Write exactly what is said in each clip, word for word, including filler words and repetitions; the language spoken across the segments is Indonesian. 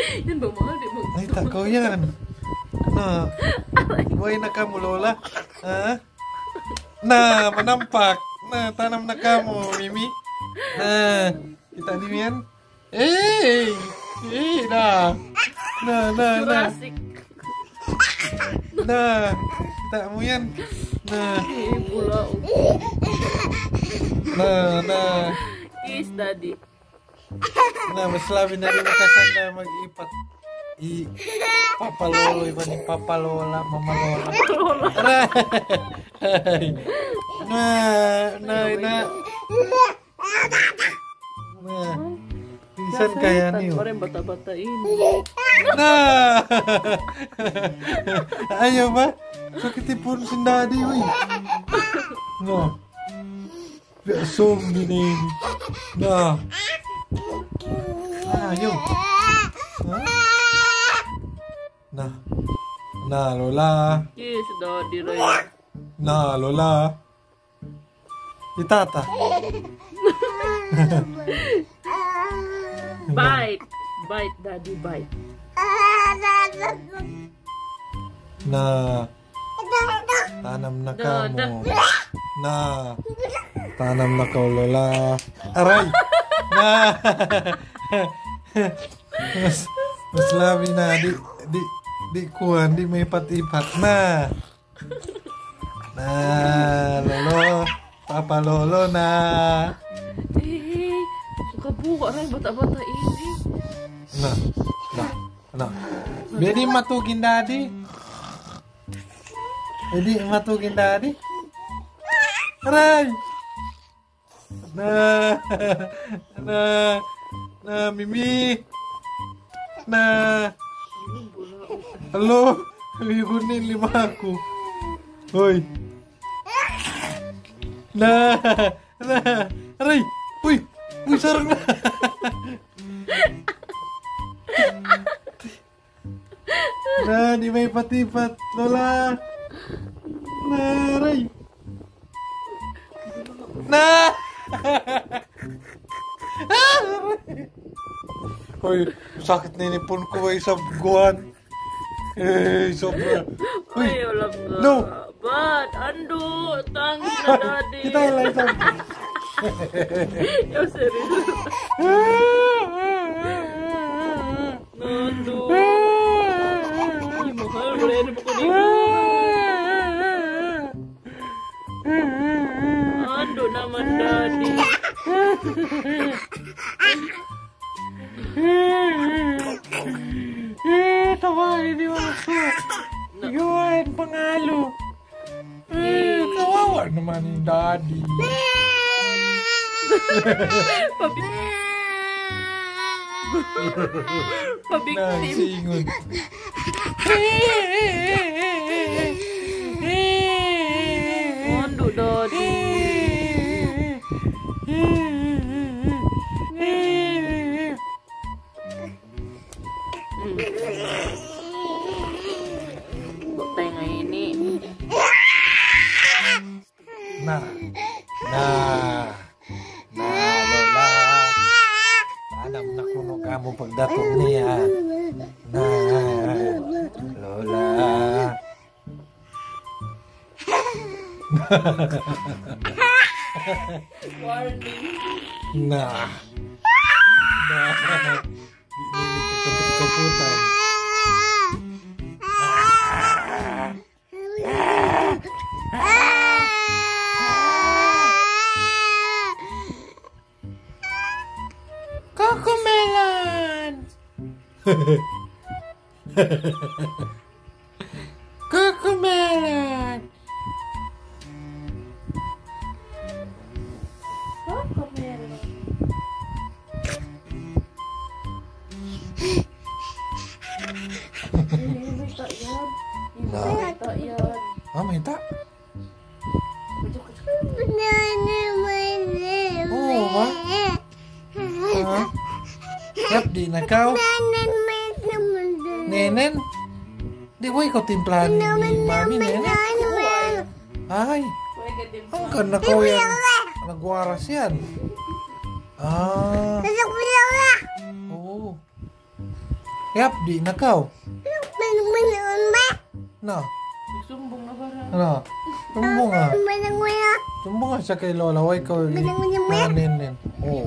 Yan ba mahal di mo? Ay, takaw yan. Na, buhay na ka mo, Lola. Ha? Na, manampak. Na, tanam na ka mo, Mimi. Na, kita niyo yan? Eh! Eh, na. Na, na, na. Jurassic. Na, kita mo yan. Na, Eh, pula. na, na. Kiss, daddy. Na, mas labi na rin makasan na mag-ipat. I, papalolo, iba ni papalola, mamalola. Aray! Na, na, na. Na, pisan kaya niyo. Parang bata-bata ini. Na! Ayaw ba? Sakit ipon si daddy, uy. No. Biasong din eh. Na. Ayaw. Ha? Na. Na, Lola. Kiss, daddy, right? Na, Lola. Itata. Bite. Bite, daddy, bite. Na. Tanam na ka mo. Na. Tanam na ka, Lola. Aray! Na. Mas, mas labi na. Di, di, di kuhan. Di may patipat. Na. Na. Lolo. Papa Lolo na. Eh, suka buka rin bata-bata ini. Na. Na. Na. Bedi matugin daddy. Bedi matugin daddy. Aray! Na. Na. Na, Mimi. Na. Halo. Libunin lima aku. Hoy. Na. Na. Aray. Uy. Uy, sarang na. Na, di may patipat. Lola. Na, aray. Na. Hoy, sakit na inipon ko ay sa buwan. Eh, sobra. Uy, Ay, wala nga. no. But, ando, tangi na daddy. Kita lang sa... Yo, serious. Nando. Ay, mahal. Wala na po ko dito. Ando naman, daddy. Eh, tawagin ni Waso. Yun, pangalo. Eh, kawawa naman yung daddy. Pabik... Pabiktim. Nasingon. Ando, daddy. Bukti nga ini. Na. Na. Na, Lola. Tanam na kuno ka mo pagdatong niya. Na. Lola. Warning. Na. Na. Di nini kakaput-kaputan. Cocomelon. Cocomelon. Cocomelon. Eh, may tak yan. May tak yan. Ah, may tak? Oo, oh, ma? Ha? Yap, di na kau. Nenen? Di ba ikaw timplahan ni mami, Nenen? Ay, ang kan na kau yan. Nagwaras yan. Ah. Oo. Yap, di na kaw. Na. Sumbong na barang. Ano? Sumbong nga. Sumbong nga siya kay Lola. Why ka? Nanin. Oo.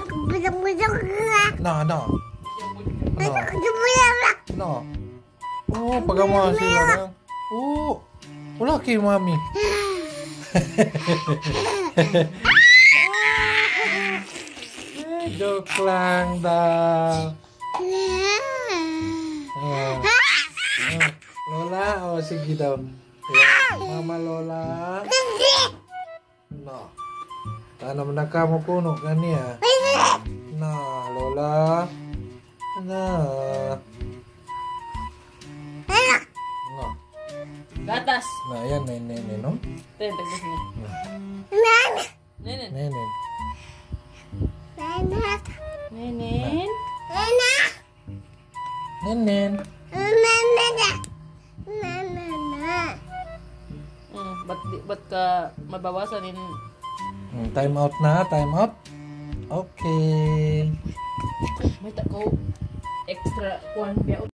Na, na. Na. Na. Oo, pagama sila na. Oo. Wala kay mami. Joke lang daw. Oh. Oh. Lola, oh sige daw. Mama Lola. No. Tanam na ka mo puno kaniya. Na, Lola. Na. No. Gatas. Na, yan, nenen, no? Ten, tagdas niya. Nenen. Nenen. Nenen. Nenen. Hmm, ba't, di- ba't ka mabawasan in... Hmm, time out na, time out. Okay. May tako extra kuhan biya.